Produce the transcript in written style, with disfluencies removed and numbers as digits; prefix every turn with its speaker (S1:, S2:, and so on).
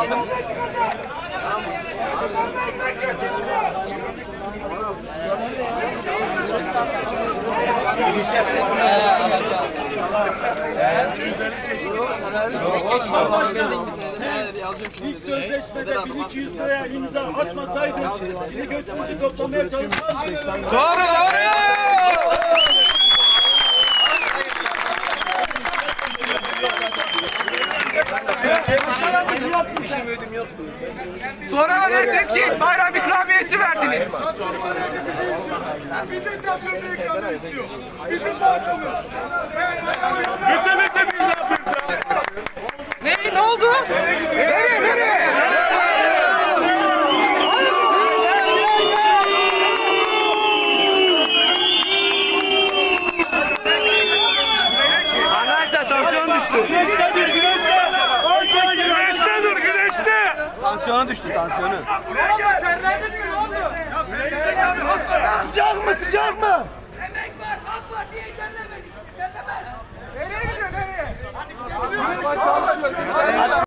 S1: İlk sözleşmede 1200 liraya imza atmasaydım şimdi götümüzü toplamaya çalışmazdık.
S2: Doğru. Sonra dersiniz ki bayram ikramiyesi verdiniz.
S3: Bizim de bir ikramiye istiyor. Bizim daha çok. Getirmek de bir yapıyor.
S2: Ne oldu? Nereye?
S1: Arkadaşlar tansiyon düştü. Güneşte. Tansiyonu düştü, tansiyonu.
S2: Sıcak mı?
S4: Emek var, hak var diye terlemedik. Terlemez.
S3: Nereye gidiyor? Nereye? Hadi çalışıyor.